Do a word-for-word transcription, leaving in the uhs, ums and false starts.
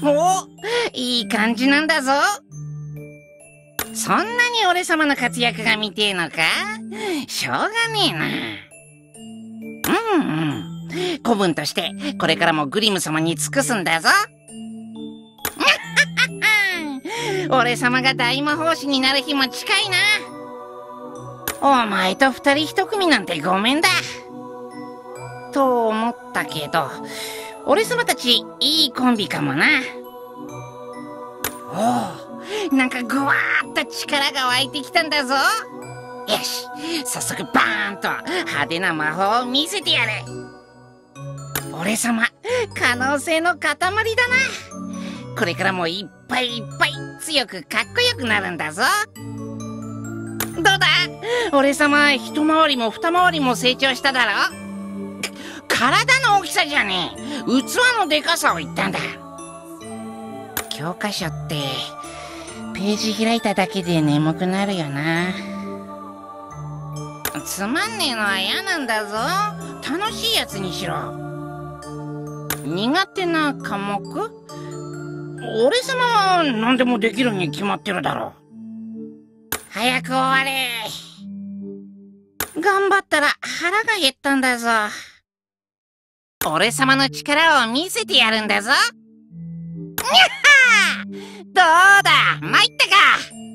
お、いい感じなんだぞ。そんなに俺様の活躍が見てえのか？しょうがねえな。うんうん。子分としてこれからもグリム様に尽くすんだぞ。俺様が大魔法師になる日も近いな。お前と二人一組なんてごめんだ。と思ったけど、俺様たちいいコンビかもな。おお、なんかぐわーっと力が湧いてきたんだぞ。よし、早速バーンと派手な魔法を見せてやる。俺様、可能性の塊だな。これからもいっぱいいっぱい強くかっこよくなるんだぞ。どうだ、俺様一回りも二回りも成長しただろ。体の大きさじゃねえ、器のでかさを言ったんだ。教科書ってページ開いただけで眠くなるよな。つまんねえのは嫌なんだぞ。楽しいやつにしろ。苦手な科目？俺様は何でもできるに決まってるだろ。早く終われ。頑張ったら腹が減ったんだぞ。俺様の力を見せてやるんだぞ。にゃっはー！どうだ、参ったか。